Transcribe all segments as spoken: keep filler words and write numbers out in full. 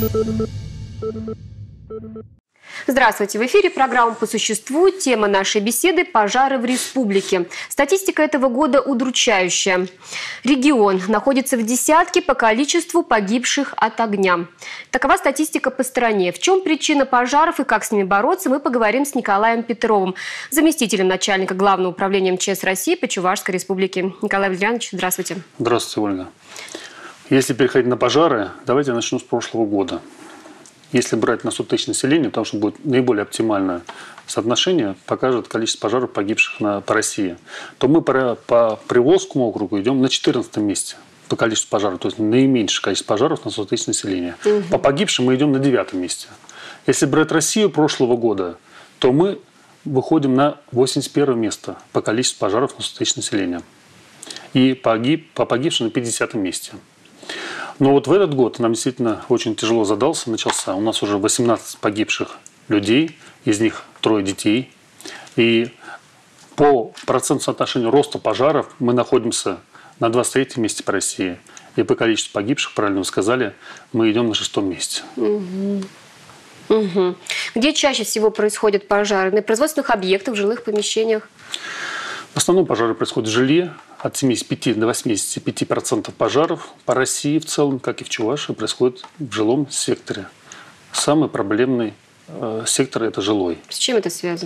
Здравствуйте! В эфире программа «По существу». Тема нашей беседы – пожары в республике. Статистика этого года удручающая. Регион находится в десятке по количеству погибших от огня. Такова статистика по стране. В чем причина пожаров и как с ними бороться, мы поговорим с Николаем Петровым, заместителем начальника Главного управления эм че эс России по Чувашской республике. Николай Валерьянович, здравствуйте. Здравствуйте, Ольга. Если переходить на пожары, давайте я начну с прошлого года. Если брать на сто тысяч населения, потому что будет наиболее оптимальное соотношение, покажет количество пожаров, погибших на, по России, то мы по, по Приволжскому округу идем на четырнадцатом месте по количеству пожаров, то есть наименьшее количество пожаров на сто тысяч населения. Угу. По погибшим мы идем на девятом месте. Если брать Россию прошлого года, то мы выходим на восемьдесят первое место по количеству пожаров на сто тысяч населения. И погиб, по погибшим на пятидесятом месте. Но вот в этот год нам действительно очень тяжело задался, начался. У нас уже восемнадцать погибших людей, из них трое детей. И по проценту соотношения роста пожаров мы находимся на двадцать третьем месте по России. И по количеству погибших, правильно вы сказали, мы идем на шестом месте. Угу. Угу. Где чаще всего происходят пожары? На производственных объектах, в жилых помещениях? В основном пожары происходят в жилье. От семидесяти пяти до восьмидесяти пяти процентов пожаров по России в целом, как и в Чувашии, происходит в жилом секторе. Самый проблемный э, сектор – это жилой. С чем это связано?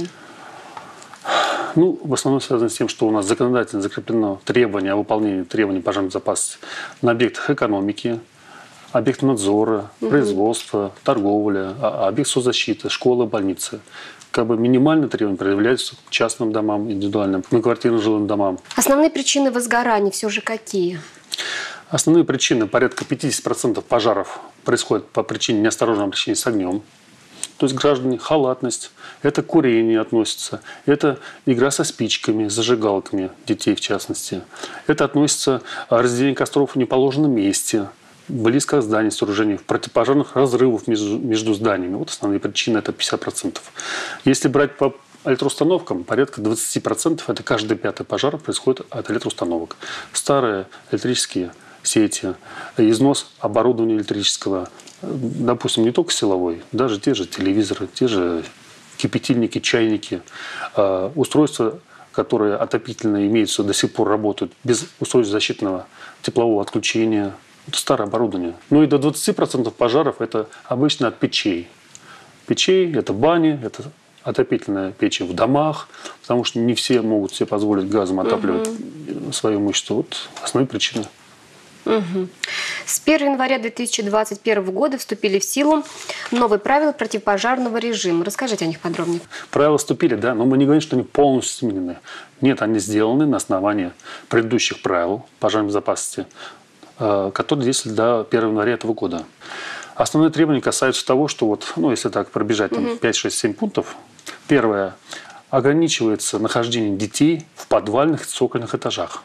Ну, в основном связано с тем, что у нас законодательно закреплено требование о выполнении требований пожарной безопасности на объектах экономики, объект надзора, угу. производства, торговля, объект соцзащиты, школы, больницы. Как бы минимальные требования проявляются к частным домам, индивидуальным, многоквартирным жилым домам. Основные причины возгораний все же какие? Основные причины, порядка пятидесяти процентов пожаров происходят по причине неосторожного обращения с огнем. То есть граждане, халатность, это курение относится, это игра со спичками, зажигалками, детей в частности. Это относится разведение костров в неположенном месте, близко к зданию, сооружений, в противопожарных разрывов между, между зданиями. Вот основные причины – это пятьдесят процентов. Если брать по электроустановкам, порядка двадцати процентов – это каждый пятый пожар происходит от электроустановок. Старые электрические сети, износ оборудования электрического, допустим, не только силовой, даже те же телевизоры, те же кипятильники, чайники, устройства, которые отопительно имеются, до сих пор работают без устройств защитного теплового отключения. Это старое оборудование. Ну и до двадцати процентов пожаров это обычно от печей. Печей – это бани, это отопительные печи в домах, потому что не все могут себе позволить газом отапливать угу. свое имущество. Вот основные причины. Угу. С первого января две тысячи двадцать первого года вступили в силу новые правила противопожарного режима. Расскажите о них подробнее. Правила вступили, да, но мы не говорим, что они полностью изменены. Нет, они сделаны на основании предыдущих правил пожарной безопасности, которые действовали до первого января этого года. Основные требования касаются того, что вот, ну, если так пробежать там, пять, шесть, семь пунктов. Первое. Ограничивается нахождение детей в подвальных и цокольных этажах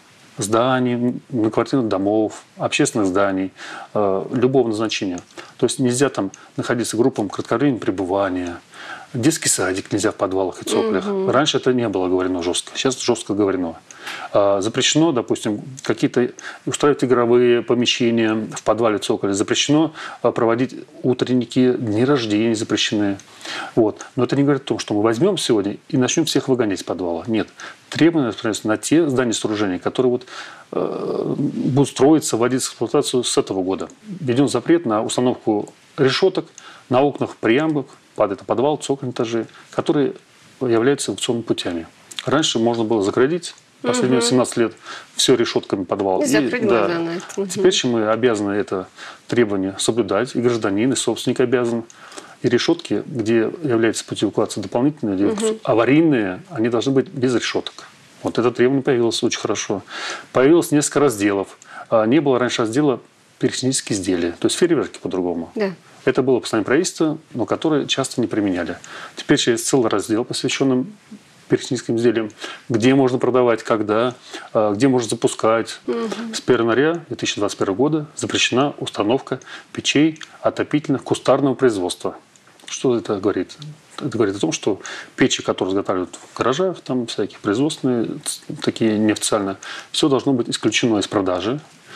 зданий, многоквартирных домов, общественных зданий, э, любого назначения. То есть нельзя там находиться группам кратковременного пребывания. Детский садик нельзя в подвалах и цоклях. Угу. Раньше это не было говорено жестко, сейчас жестко говорено. Запрещено, допустим, какие-то устраивать игровые помещения в подвале, цоколе. Запрещено проводить утренники, дни рождения запрещены. Вот. Но это не говорит о том, что мы возьмем сегодня и начнем всех выгонять из подвала. Нет. Требования распространяются на те здания и сооружения, которые вот, э, будут строиться, вводиться в эксплуатацию с этого года. Введен запрет на установку решеток на окнах преамбулах, под это подвал, цокольные этажи, которые являются аукционными путями. Раньше можно было заградить последние семнадцать лет все решетками подвал. И закрыть глаза да. на это. Угу. Теперь же мы обязаны это требование соблюдать, и гражданин, и собственник обязан. И решетки, где является путь эвакуации дополнительные, угу. аварийные, они должны быть без решеток. Вот это требование появилось очень хорошо. Появилось несколько разделов. Не было раньше раздела пиротехнические изделия, то есть фейерверки по-другому. Да. Это было постановление правительства, но которое часто не применяли. Теперь есть целый раздел, посвященный пиротехническим изделиям, где можно продавать, когда, где можно запускать. Угу. С первого января две тысячи двадцать первого года запрещена установка печей отопительных кустарного производства. Что это говорит? Это говорит о том, что печи, которые изготавливают в гаражах, там всякие производственные, такие неофициально, все должно быть исключено из продажи.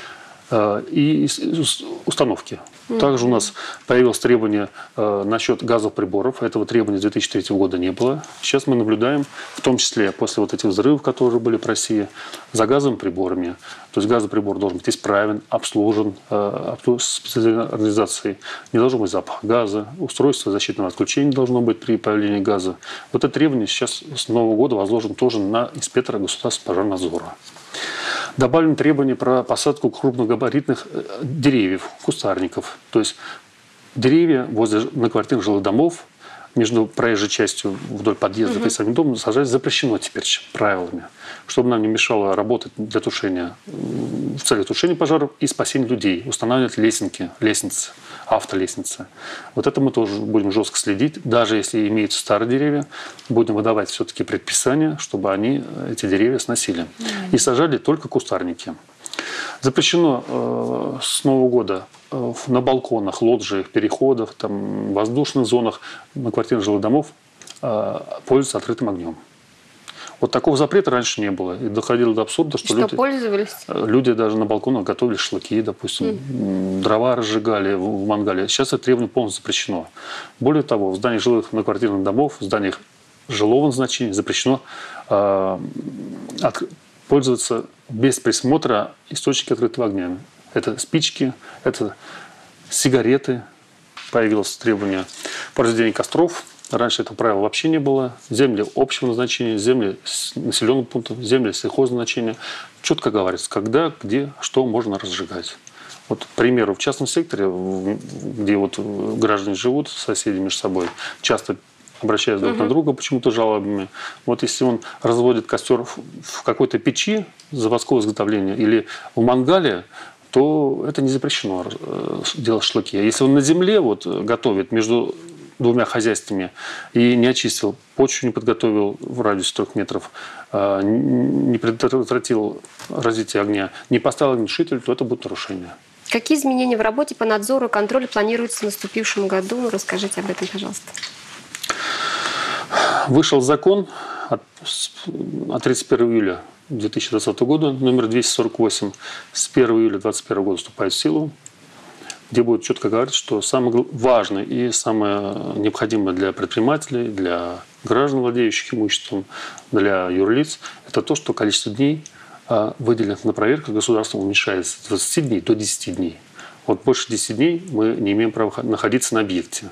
и установки. Также у нас появилось требование насчет газовых приборов. Этого требования с две тысячи третьего года не было. Сейчас мы наблюдаем, в том числе после вот этих взрывов, которые были в России, за газовыми приборами. То есть газовый прибор должен быть исправен, обслужен специальной организацией. Не должно быть запаха газа. Устройство защитного отключения должно быть при появлении газа. Вот это требование сейчас с Нового года возложено тоже на инспектора государственного пожарнадзора. Добавлено требование про посадку крупногабаритных деревьев, кустарников. То есть деревья возле многоквартирных жилых домов между проезжей частью вдоль подъезда угу. и самим домом сажать запрещено теперь правилами, чтобы нам не мешало работать для тушения, в целях тушения пожаров и спасения людей, устанавливать лесенки, лестницы, автолестницы. Вот это мы тоже будем жестко следить. Даже если имеются старые деревья, будем выдавать все-таки предписания, чтобы они эти деревья сносили. Mm. И сажали только кустарники. Запрещено э, с Нового года э, на балконах, лоджиях, переходах, там, воздушных зонах многоквартирных жилых домов э, пользоваться открытым огнем. Вот такого запрета раньше не было. И доходило до абсурда, что, что люди, пользовались? люди даже на балконах готовили шашлыки, допустим, mm. дрова разжигали в мангале. Сейчас это требование полностью запрещено. Более того, в зданиях жилых многоквартирных домов, в зданиях жилого назначения запрещено э, от, пользоваться без присмотра источники открытого огня. Это спички, это сигареты. Появилось требование по разведению костров. Раньше этого правила вообще не было. Земли общего назначения, земли населенных пунктов, земли сельхозного назначения. Четко говорится, когда, где, что можно разжигать. Вот, к примеру, в частном секторе, где вот граждане живут, соседи между собой, часто обращаются друг на друга почему-то жалобами. Вот если он разводит костер в какой-то печи заводского изготовления или в мангале, то это не запрещено делать шашлыки. А если он на земле вот, готовит между двумя хозяйствами и не очистил почву, не подготовил в радиусе трех метров, не предотвратил развитие огня, не поставил огнетушитель, то это будет нарушение. Какие изменения в работе по надзору и контролю планируются в наступившем году? Расскажите об этом, пожалуйста. Вышел закон от тридцать первого июля две тысячи двадцатого года, номер двести сорок восемь, с первого июля две тысячи двадцать первого года вступает в силу, где будет четко говорить, что самое важное и самое необходимое для предпринимателей, для граждан, владеющих имуществом, для юрлиц, это то, что количество дней, выделенных на проверку государством, уменьшается с двадцати дней до десяти дней. Вот больше десяти дней мы не имеем права находиться на объекте.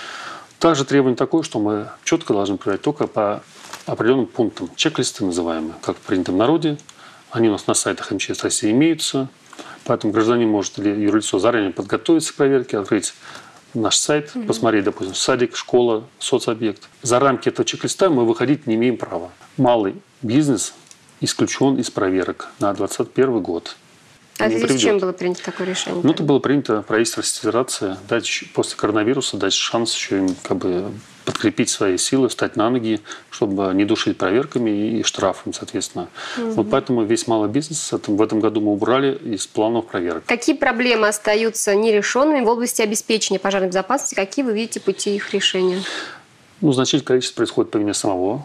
Также требование такое, что мы четко должны проверять только по определенным пунктам. Чек-листы называемые, как принято в народе. Они у нас на сайтах эм че эс России имеются. Поэтому гражданин может или юрлицо заранее подготовиться к проверке, открыть наш сайт, mm-hmm. посмотреть, допустим, садик, школа, соцобъект. За рамки этого чек-листа мы выходить не имеем права. Малый бизнес исключен из проверок на двадцать первый год. А в связи с чем было принято такое решение? Ну, это было принято правительством Российской Федерации дать после коронавируса дать шанс еще им как бы подкрепить свои силы, встать на ноги, чтобы не душить проверками и штрафами, соответственно. Угу. Вот поэтому весь малый бизнес в этом году мы убрали из планов проверок. Какие проблемы остаются нерешенными в области обеспечения пожарной безопасности? Какие вы видите пути их решения? Ну, значительное количество происходит по вине самого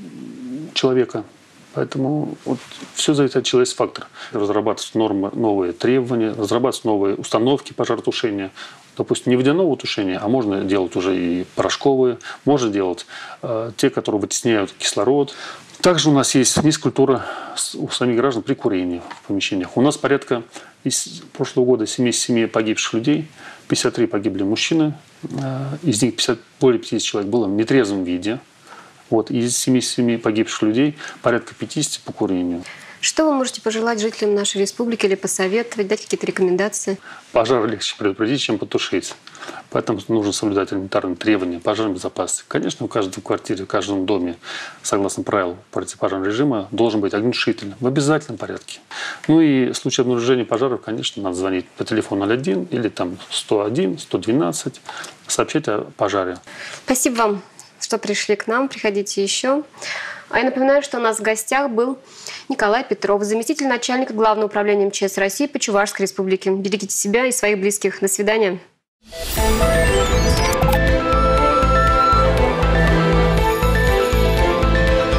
человека. Поэтому вот все зависит от человеческого фактора. Разрабатываются нормы, новые требования, разрабатываются новые установки пожаротушения. Допустим, не водяного тушения, а можно делать уже и порошковые, можно делать э, те, которые вытесняют кислород. Также у нас есть физкультура у самих граждан при курении в помещениях. У нас порядка из прошлого года семьдесят семь погибших людей, пятьдесят три погибли мужчины, э, из них пятьдесят, более пятидесяти человек было в нетрезвом виде. Вот, из семидесяти семи погибших людей порядка пятидесяти по курению. Что вы можете пожелать жителям нашей республики или посоветовать, дать какие-то рекомендации? Пожар легче предупредить, чем потушить. Поэтому нужно соблюдать элементарные требования пожарной безопасности. Конечно, в каждой квартире, в каждом доме, согласно правилам противопожарного режима, должен быть огнетушитель в обязательном порядке. Ну и в случае обнаружения пожаров, конечно, надо звонить по телефону ноль один или там сто один, сто двенадцать, сообщать о пожаре. Спасибо вам, что пришли к нам. Приходите еще. А я напоминаю, что у нас в гостях был Николай Петров, заместитель начальника Главного управления эм че эс России по Чувашской республике. Берегите себя и своих близких. До свидания.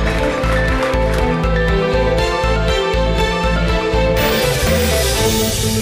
We'll be right back.